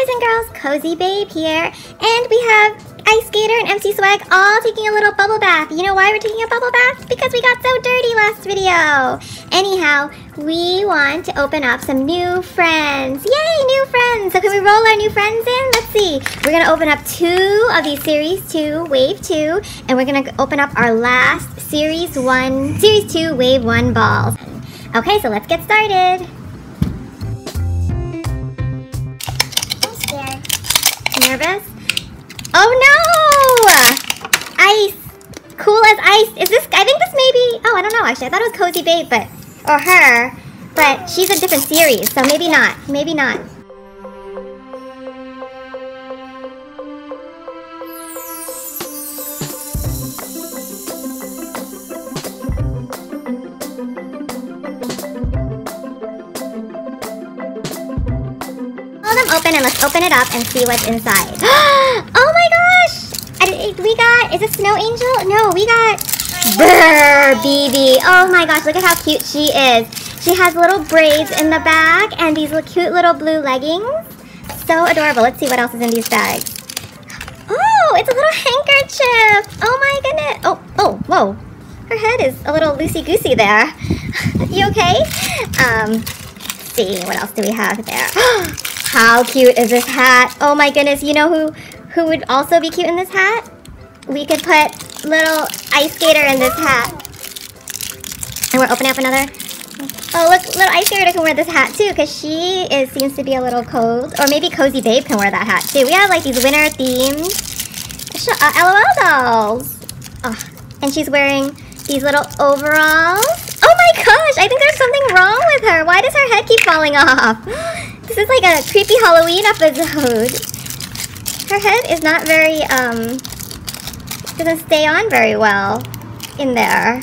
boys and girls, Cozy Babe here, and we have Ice Skater and MC Swag all taking a little bubble bath. You know why we're taking a bubble bath? Because we got so dirty last video. Anyhow, we want to open up some new friends. Yay, new friends! So can we roll our new friends in? Let's see. We're gonna open up 2 of these Series 2, Wave 2, and we're gonna open up our last Series 2, Wave 1 balls. Okay, so let's get started. Nervous? Oh no! Ice! Cool as ice. Is this, I think this may be, oh I don't know actually. I thought it was Cozy Babe, or her, but she's a different series, so maybe not. Maybe not. Open, and let's open it up and see what's inside. Oh my gosh! We got, is it Snow Angel? No, we got Barbie. Oh my gosh, look at how cute she is. She has little braids in the back and these cute little blue leggings. So adorable. Let's see what else is in these bags. Oh, it's a little handkerchief. Oh my goodness. Oh, whoa. Her head is a little loosey-goosey there. You okay? Let's see, what else do we have there? How cute is this hat? Oh my goodness, you know who would also be cute in this hat? We could put little Ice Skater in this hat. And we're opening up another. Oh look, little Ice Skater can wear this hat too, because she seems to be a little cold. Or maybe Cozy Babe can wear that hat too. We have like these winter themed L.O.L dolls. Oh, and she's wearing these little overalls. Oh my gosh, I think there's something wrong with her. Why does her head keep falling off? This is like a creepy Halloween episode. Her head is not very, doesn't stay on very well in there.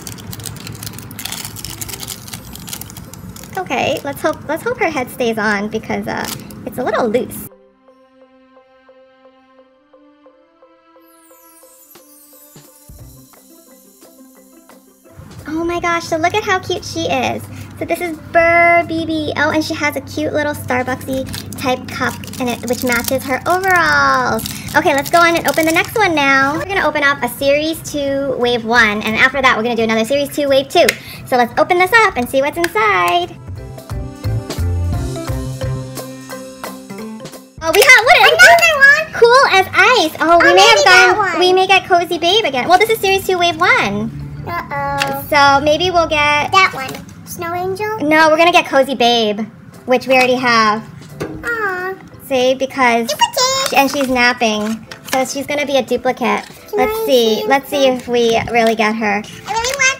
Okay, let's hope her head stays on because it's a little loose. Oh my gosh, so look at how cute she is. So this is Barbie. Oh, and she has a cute little Starbucksy type cup in it, which matches her overalls. Okay, let's go on and open the next one now. We're gonna open up a Series 2 Wave 1, and after that we're gonna do another Series 2 Wave 2. So let's open this up and see what's inside. Oh, we have, what is another one? Cool as ice. Oh, we may get Cozy Babe again. Well, this is Series 2 Wave 1. Uh-oh. So maybe we'll get that one. Snow Angel? No, we're gonna get Cozy Babe, which we already have. Aww. See, because and she's napping, so she's gonna be a duplicate. Let's see if we really get her. I really want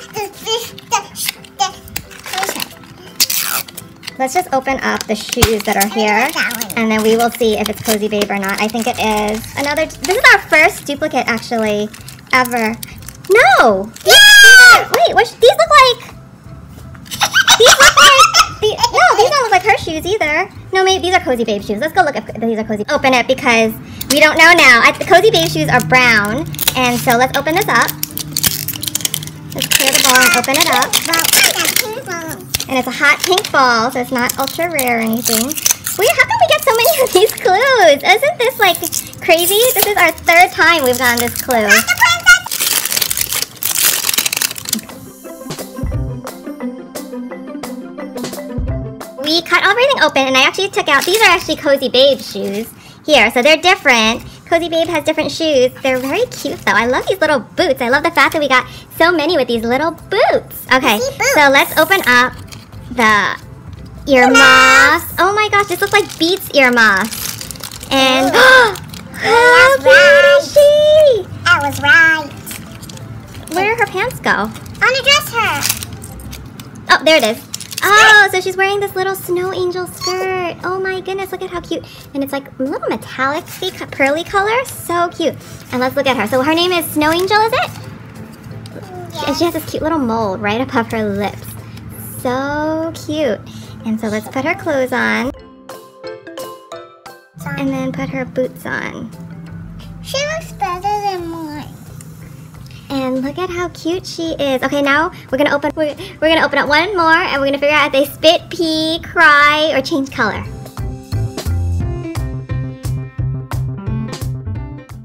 Let's just open up the shoes that are here, and then we will see if it's Cozy Babe or not. I think it is. This is our first duplicate actually ever. No! Yeah! Wait, these look like... No, these don't look like her shoes either. No, maybe these are Cozy Babe shoes. Let's go look if these are Cozy. Open it because we don't know now. The Cozy Babe shoes are brown, and so let's open this up. Let's clear the ball and open it up. And it's a hot pink ball, so it's not ultra rare or anything. Wait, how come we get so many of these clues? Isn't this like crazy? This is our 3rd time we've gotten this clue. We cut everything open, and I actually took out, these are actually Cozy Babe shoes here, so they're different. Cozy Babe has different shoes. They're very cute though. I love these little boots. I love the fact that we got so many with these little boots. Okay, so let's open up the earmuffs. Oh my gosh, this looks like Beats earmuffs. And how cute is she? That was right. Where did her pants go? I want to dress her. Oh, there it is. Oh, so she's wearing this little Snow Angel skirt. Oh my goodness, look at how cute. And it's like a little metallic pearly color. So cute. And let's look at her. So her name is Snow Angel, is it? Yes. And she has this cute little mole right above her lips. So cute. And so let's put her clothes on. And then put her boots on. She looks better than mine. And look at how cute she is. Okay, now we're gonna open up one more, and we're gonna figure out if they spit, pee, cry, or change color.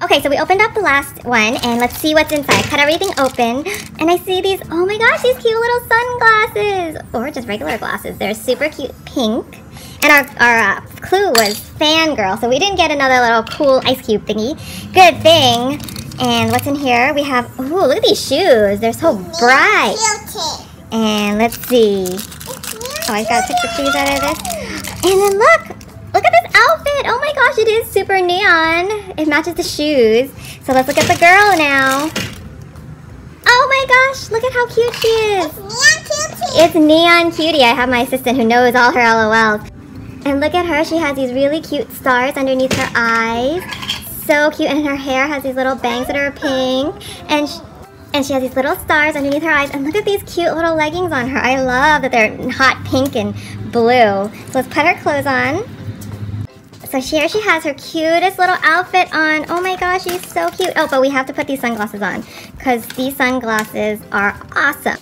Okay, so we opened up the last one, and let's see what's inside. Cut everything open, and I see these, oh my gosh, these cute little sunglasses. Or just regular glasses. They're super cute pink. And our clue was fangirl, so we didn't get another little cool ice cube thingy. Good thing. And what's in here? We have, ooh, look at these shoes. They're so bright. And let's see. Oh, I gotta take the shoes out of this. And then look at this outfit. Oh my gosh, it is super neon. It matches the shoes. So let's look at the girl now. Oh my gosh, look at how cute she is. It's Neon Cutie. It's Neon Cutie. I have my assistant who knows all her LOLs. And look at her, she has these really cute stars underneath her eyes. So cute, and her hair has these little bangs that are pink. And she has these little stars underneath her eyes. And look at these cute little leggings on her. I love that they're hot pink and blue. So let's put her clothes on. So here she has her cutest little outfit on. Oh my gosh, she's so cute. Oh, but we have to put these sunglasses on because these sunglasses are awesome.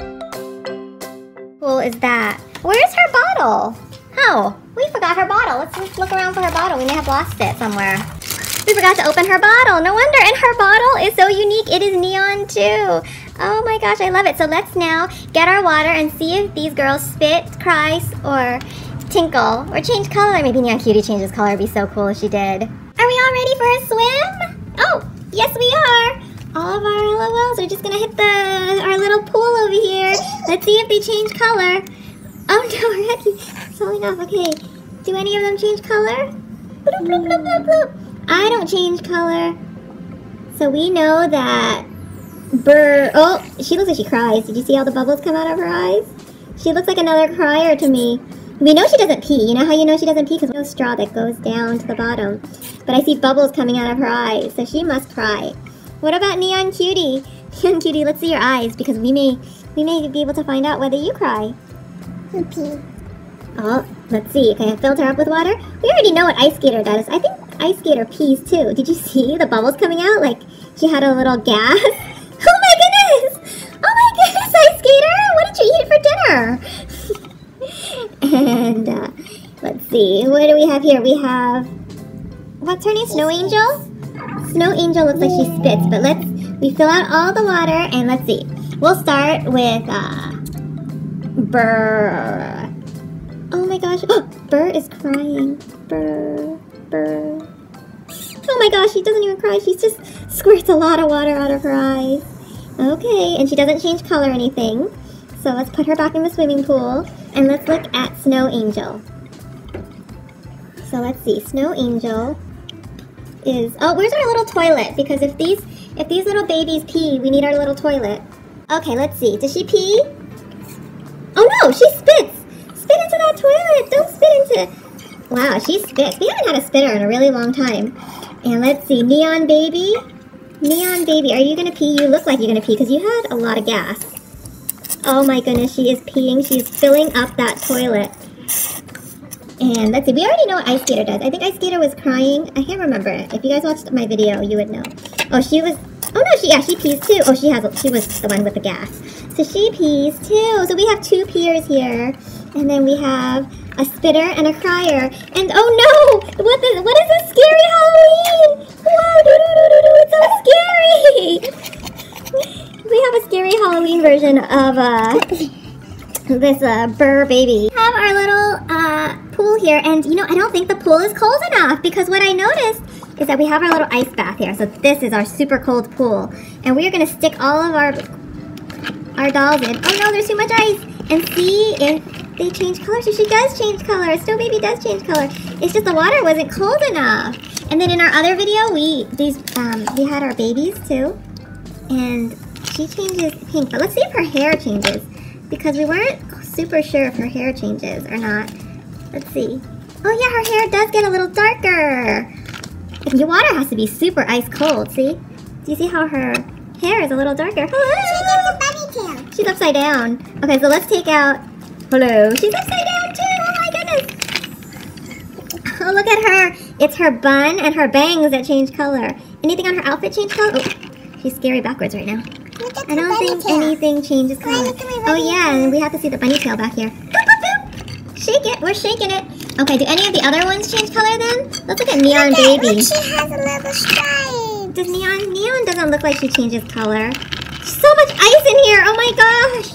Cool is that? Where's her bottle? Oh, we forgot her bottle. Let's look around for her bottle. We may have lost it somewhere. We forgot to open her bottle. No wonder. And her bottle is so unique. It is neon too. Oh my gosh, I love it. So let's now get our water and see if these girls spit, cry, or tinkle, or change color. Maybe Neon Cutie changes color. It'd be so cool if she did. Are we all ready for a swim? Oh, yes we are. All of our LOLs are just gonna hit our little pool over here. Let's see if they change color. Oh no, our head keeps falling off. Okay, do any of them change color? Bloop, bloop, bloop, bloop, bloop. I don't change color. So we know that oh, she looks like she cries. Did you see all the bubbles come out of her eyes? She looks like another crier to me. We know she doesn't pee. You know how you know she doesn't pee? Because there's no straw that goes down to the bottom. But I see bubbles coming out of her eyes, so she must cry. What about Neon Cutie? Neon Cutie, let's see your eyes, because we may be able to find out whether you cry. Pee. Oh, let's see. Can I filter up with water? We already know what Ice Skater does. I think Ice Skater pees too. Did you see the bubbles coming out? Like she had a little gas. Oh my goodness! Oh my goodness, Ice Skater! What did you eat for dinner? And let's see. What do we have here? We have, what's her name? Snow Angel? Snow Angel looks like she spits, but we fill out all the water and let's see. We'll start with Burr. Oh my gosh. Oh, Burr is crying. Burr. Oh my gosh, she doesn't even cry. She just squirts a lot of water out of her eyes. Okay, and she doesn't change color or anything. So let's put her back in the swimming pool and let's look at Snow Angel. So let's see. Snow Angel is, oh, where's our little toilet? Because if these little babies pee, we need our little toilet. Okay, let's see. Does she pee? Oh no, she spits! Spit into that toilet! Don't spit into... Wow, she spits. We haven't had a spitter in a really long time. And let's see, Neon Baby? Neon Baby, are you gonna pee? You look like you're gonna pee because you had a lot of gas. Oh my goodness, she is peeing. She's filling up that toilet. And let's see, we already know what Ice Skater does. I think Ice Skater was crying. I can't remember. If you guys watched my video, you would know. Oh, she was... Oh no, she pees too. Oh, she was the one with the gas. So she pees too. So we have two peers here. And then we have a spitter and a crier. And oh no! What is this scary Halloween? Whoa, it's so scary! We have a scary Halloween version of this Burr baby. We have our little pool here, and you know, I don't think the pool is cold enough because what I noticed is that we have our little ice bath here. So this is our super cold pool, and we are gonna stick all of our dolls in. Oh no, there's too much ice! And see if they change color. So she does change color. Snow Baby does change color. It's just the water wasn't cold enough. And then in our other video, we had our babies too, and she changes pink. But let's see if her hair changes because we weren't super sure if her hair changes or not. Let's see. Oh yeah, her hair does get a little darker. Your water has to be super ice cold. See? Do you see how her hair is a little darker? Hello. She gets a bunny tail. She's upside down. Okay, so let's take out. Hello. She's upside down too. Oh my goodness. Oh, look at her. It's her bun and her bangs that change color. Anything on her outfit change color? Oh, she's scary backwards right now. I don't think anything changes color. Oh yeah, and we have to see the bunny tail back here. Boop, boop, boop. Shake it. We're shaking it. Okay, do any of the other ones change color then? Let's look at Neon Baby. Look, she has a little stripe. Does Neon doesn't look like she changes color. So much ice in here! Oh my gosh!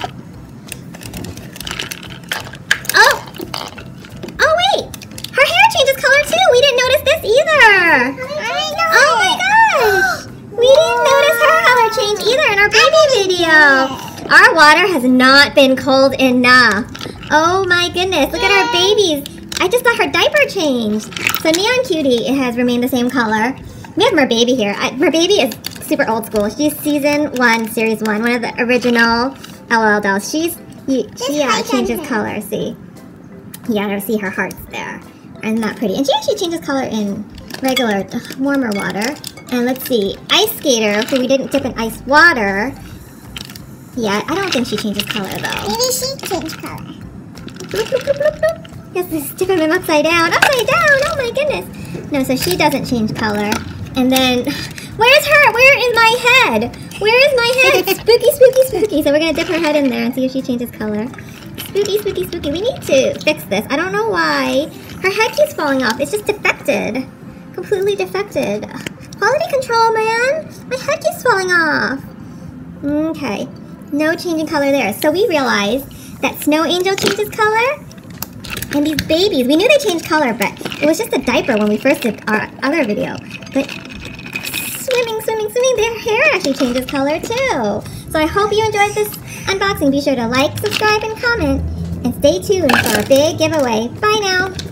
Oh! Oh wait! Her hair changes color too! We didn't notice this either! Oh my gosh! We didn't notice her color change either in our baby video! Our water has not been cold enough. Oh my goodness, look at our babies. I just got her diaper changed. So Neon Cutie has remained the same color. We have Merbaby here. Merbaby is super old school. She's season 1, series 1, one of the original L.O.L dolls. She changes color, see? Yeah, see her hearts there. Isn't that pretty? And she actually changes color in regular, warmer water. And let's see, Ice Skater, who we didn't dip in ice water yet. I don't think she changes color though. Maybe she changed color. Bloop, bloop, bloop, bloop, bloop. Yes, this is tipping him upside down. Upside down! Oh my goodness! No, so she doesn't change color. And then, where's her? Where is my head? Where is my head? Spooky, spooky, spooky. So we're gonna dip her head in there and see if she changes color. Spooky, spooky, spooky. We need to fix this. I don't know why. Her head keeps falling off. It's just defected. Completely defected. Quality control, man. My head keeps falling off. Okay. No changing color there. So we realized that Snow Angel changes color. And these babies, we knew they changed color, but it was just a diaper when we first did our other video. But swimming, swimming, swimming, their hair actually changes color too. So I hope you enjoyed this unboxing. Be sure to like, subscribe, and comment. And stay tuned for a big giveaway. Bye now.